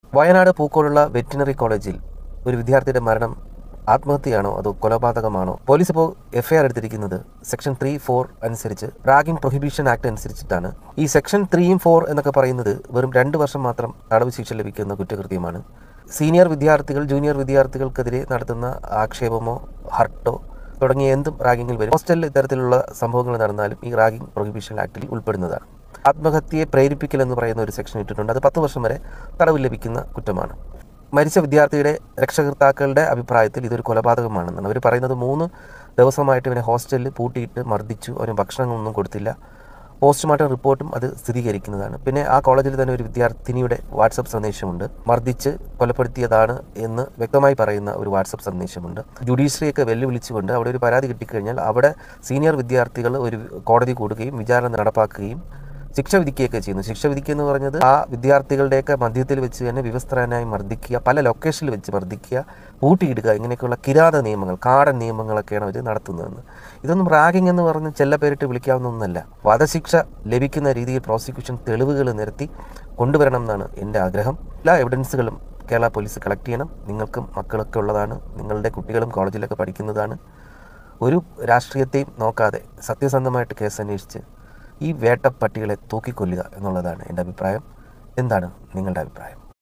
Wayanad പൂക്കോടുള്ള veterinary കോളേജിൽ ഒരു വിദ്യാർത്ഥിയുടെ മരണം ആത്മഹത്യയാണോ അതോ കൊലപാതകമാണോ? പോലീസ് ഇപ്പോൾ എഫ്ഐആർ എടുത്തിരിക്കുന്നത് സെക്ഷൻ 3(4) അനുസരിച്ച് റാഗിംഗ് പ്രൊഹിബിഷൻ ആക്ട് അനുസരിച്ചിട്ടാണ്. ഈ സെക്ഷൻ 3 ഉം 4 എന്നൊക്കെ പറയുന്നത് വെറും 2 വർഷം മാത്രം തടവ് ശിക്ഷ ലഭിക്കുന്ന കുറ്റകൃത്യമാണ്. സീനിയർ വിദ്യാർത്ഥികൾ ജൂനിയർ വിദ്യാർത്ഥികൾക്കെതിരെ നടത്തുന്ന ആക്ഷേപമോ ഹർട്ടോ തുടങ്ങിയ എന്തും റാഗിങ്ങിൽ വരും. ഹോസ്റ്റലിൽ ഇത്തരത്തിലുള്ള സംഭവങ്ങൾ നടന്നാലും ഈ റാഗിംഗ് പ്രൊഹിബിഷൻ ആക്ടിൽ ഉൾപ്പെടുന്നതാണ്. ആത്മഹത്യയെ പ്രേരിപ്പിക്കൽ എന്ന് പറയുന്ന ഒരു സെക്ഷൻ ഇട്ടിട്ടുണ്ട്. അത് 10 വർഷം വരെ തടവ് ലഭിക്കുന്ന കുറ്റമാണ്. മരിച്ച വിദ്യാർത്ഥിയുടെ രക്ഷകർത്താക്കളുടെ അഭിപ്രായത്തിൽ ഇതൊരു കൊലപാതകമാണെന്നാണ് അവർ പറയുന്നത്. 3 ദിവസമായിട്ട് ഇവനെ ഹോസ്റ്റലിൽ പൂട്ടിയിട്ട് മർദ്ദിച്ചു, അവന് ഭക്ഷണങ്ങളൊന്നും കൊടുത്തില്ല. പോസ്റ്റ്മോർട്ടം റിപ്പോർട്ടും അത് സ്ഥിരീകരിക്കുന്നതാണ്. പിന്നെ ആ കോളേജിൽ തന്നെ ഒരു വിദ്യാർത്ഥിനിയുടെ വാട്സപ്പ് സന്ദേശമുണ്ട്. മർദ്ദിച്ച് കൊലപ്പെടുത്തിയതാണ് എന്ന് വ്യക്തമായി പറയുന്ന ഒരു വാട്സപ്പ് സന്ദേശമുണ്ട്. ജുഡീഷ്യറിയൊക്കെ വെല്ലുവിളിച്ചുകൊണ്ട് അവിടെ ഒരു പരാതി കിട്ടിക്കഴിഞ്ഞാൽ അവിടെ സീനിയർ വിദ്യാർത്ഥികൾ ഒരു കോടതി കൂടുകയും വിചാരണ നടപ്പാക്കുകയും ശിക്ഷ വിധിക്കുകയൊക്കെ ചെയ്യുന്നു. ശിക്ഷ വിധിക്കുക എന്ന് പറഞ്ഞത് ആ വിദ്യാർത്ഥികളുടെയൊക്കെ മധ്യത്തിൽ വെച്ച് തന്നെ വിവസ്ത്രനായി മർദ്ദിക്കുക, പല ലൊക്കേഷനിൽ വെച്ച് മർദ്ദിക്കുക, പൂട്ടിയിടുക, ഇങ്ങനെയൊക്കെയുള്ള കിരാത നിയമങ്ങൾ, കാടൻ നിയമങ്ങളൊക്കെയാണ് അവർ നടത്തുന്നതെന്ന്. ഇതൊന്നും റാഗിംഗ് എന്ന് പറഞ്ഞ് ചെല്ലപ്പേരിട്ട് വിളിക്കാവുന്ന ഒന്നല്ല. വധശിക്ഷ ലഭിക്കുന്ന രീതിയിൽ പ്രോസിക്യൂഷൻ തെളിവുകൾ നിരത്തി കൊണ്ടുവരണം എന്നാണ് എൻ്റെ ആഗ്രഹം. എല്ലാ എവിഡൻസുകളും കേരള പോലീസ് കളക്ട് ചെയ്യണം. നിങ്ങൾക്കും മക്കളൊക്കെ ഉള്ളതാണ്, നിങ്ങളുടെ കുട്ടികളും കോളേജിലൊക്കെ പഠിക്കുന്നതാണ്. ഒരു രാഷ്ട്രീയത്തെയും നോക്കാതെ സത്യസന്ധമായിട്ട് കേസ് അന്വേഷിച്ച് ഈ വേട്ടപ്പട്ടികളെ തൂക്കിക്കൊല്ലുക എന്നുള്ളതാണ് എൻ്റെ അഭിപ്രായം. എന്താണ് നിങ്ങളുടെ അഭിപ്രായം?